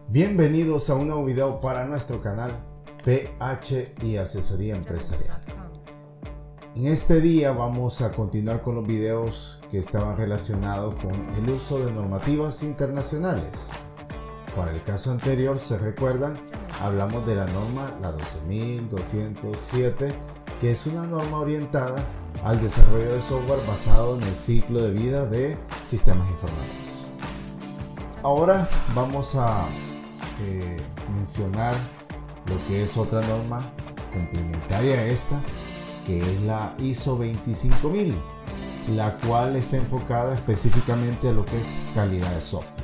Bienvenidos a un nuevo video para nuestro canal PH y Asesoría Empresarial. En este día vamos a continuar con los videos que estaban relacionados con el uso de normativas internacionales. Para el caso anterior, se recuerdan, hablamos de la norma, la 12207, que es una norma orientada al desarrollo de software basado en el ciclo de vida de sistemas informáticos. Ahora vamos a mencionar lo que es otra norma complementaria a esta, que es la ISO 25000, la cual está enfocada específicamente a lo que es calidad de software.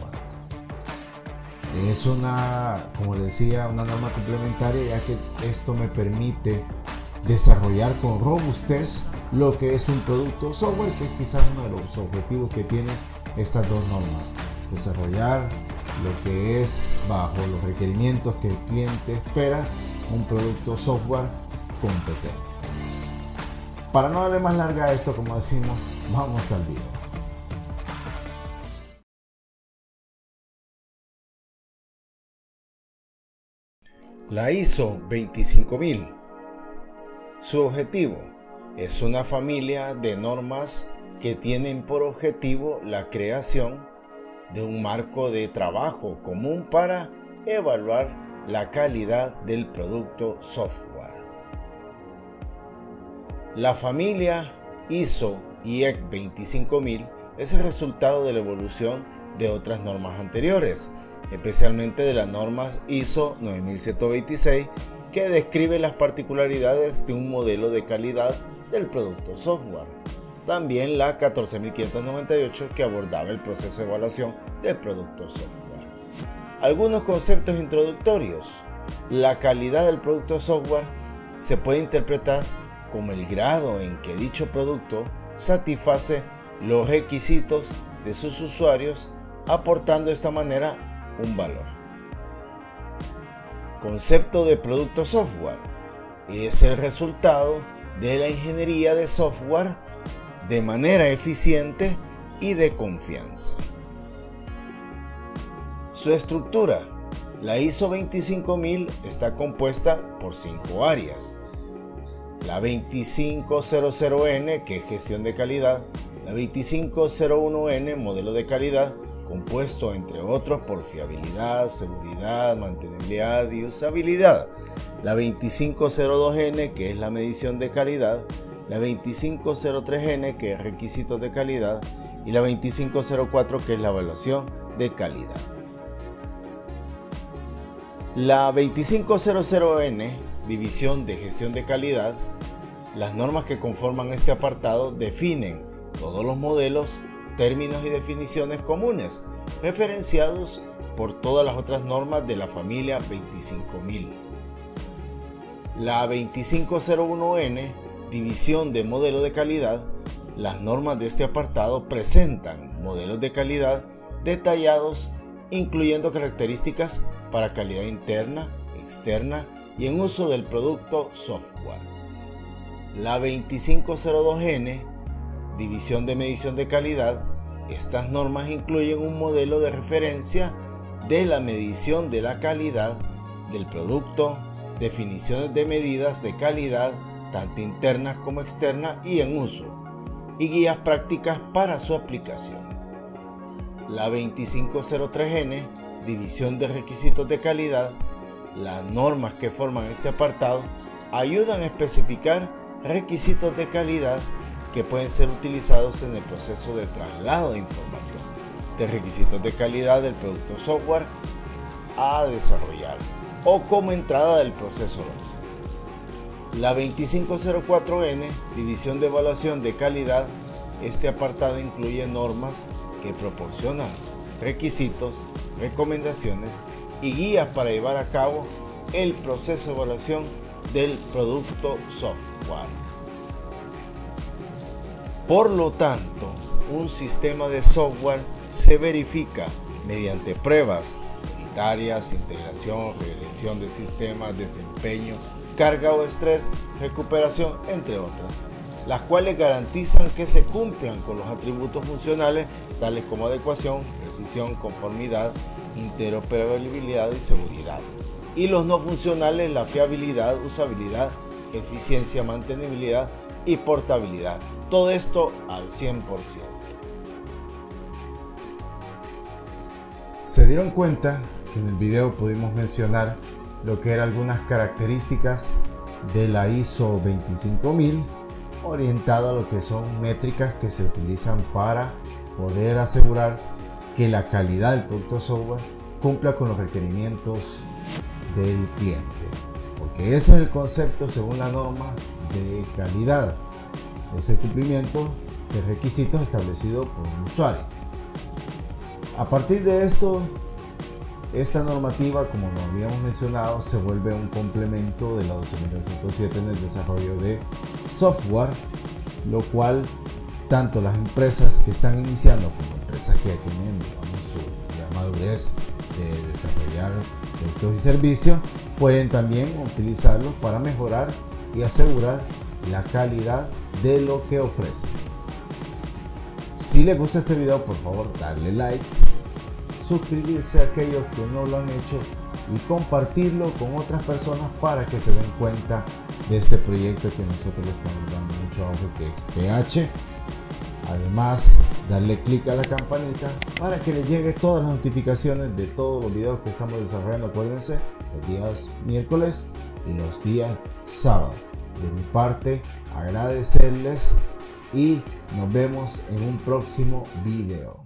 Es una, como les decía, una norma complementaria, ya que esto me permite desarrollar con robustez lo que es un producto software, que es quizás uno de los objetivos que tienen estas dos normas: desarrollar lo que es bajo los requerimientos que el cliente espera, un producto software competente. Para no darle más larga a esto, como decimos, vamos al video. La ISO 25000. Su objetivo es una familia de normas que tienen por objetivo la creación de un marco de trabajo común para evaluar la calidad del producto software. La familia ISO IEC 25000 es el resultado de la evolución de otras normas anteriores, especialmente de las normas ISO 9126, que describe las particularidades de un modelo de calidad del producto software. También la 14598, que abordaba el proceso de evaluación del producto software. Algunos conceptos introductorios. La calidad del producto software se puede interpretar como el grado en que dicho producto satisface los requisitos de sus usuarios, aportando de esta manera un valor. Concepto de producto software. Es el resultado de la ingeniería de software de manera eficiente y de confianza. Su estructura. La ISO 25000 está compuesta por 5 áreas. La 2500N, que es gestión de calidad. La 2501N, modelo de calidad, compuesto entre otros por fiabilidad, seguridad, mantenibilidad y usabilidad. La 2502N, que es la medición de calidad. La 2503N, que es requisitos de calidad, y la 2504, que es la evaluación de calidad. La 2500N, división de gestión de calidad. Las normas que conforman este apartado definen todos los modelos, términos y definiciones comunes, referenciados por todas las otras normas de la familia 25000. La 2501N, división de modelo de calidad. Las normas de este apartado presentan modelos de calidad detallados, incluyendo características para calidad interna, externa y en uso del producto software. La 2502N, división de medición de calidad. Estas normas incluyen un modelo de referencia de la medición de la calidad del producto, definiciones de medidas de calidad tanto internas como externas y en uso, y guías prácticas para su aplicación. La 2503N, división de requisitos de calidad. Las normas que forman este apartado ayudan a especificar requisitos de calidad que pueden ser utilizados en el proceso de traslado de información de requisitos de calidad del producto software a desarrollar o como entrada del proceso de evaluación. La 2504N, división de evaluación de calidad. Este apartado incluye normas que proporcionan requisitos, recomendaciones y guías para llevar a cabo el proceso de evaluación del producto software. Por lo tanto, un sistema de software se verifica mediante pruebas unitarias, integración, regresión de sistemas, desempeño, carga o estrés, recuperación, entre otras, las cuales garantizan que se cumplan con los atributos funcionales tales como adecuación, precisión, conformidad, interoperabilidad y seguridad. Y los no funcionales, la fiabilidad, usabilidad, eficiencia, mantenibilidad y portabilidad. Todo esto al 100%. Se dieron cuenta que en el video pudimos mencionar lo que eran algunas características de la ISO 25000 orientado a lo que son métricas que se utilizan para poder asegurar que la calidad del producto software cumpla con los requerimientos del cliente, porque ese es el concepto según la norma de calidad, es el cumplimiento de requisitos establecidos por un usuario. A partir de esto, esta normativa, como lo habíamos mencionado, se vuelve un complemento de la 12907 en el desarrollo de software, lo cual tanto las empresas que están iniciando como empresas que tienen, digamos, su madurez de desarrollar productos y servicios, pueden también utilizarlos para mejorar y asegurar la calidad de lo que ofrecen. Si les gusta este video, por favor darle like, suscribirse a aquellos que no lo han hecho y compartirlo con otras personas para que se den cuenta de este proyecto que nosotros le estamos dando mucho auge, que es PH. Además, darle clic a la campanita para que les llegue todas las notificaciones de todos los videos que estamos desarrollando. Acuérdense, los días miércoles y los días sábados. De mi parte, agradecerles y nos vemos en un próximo video.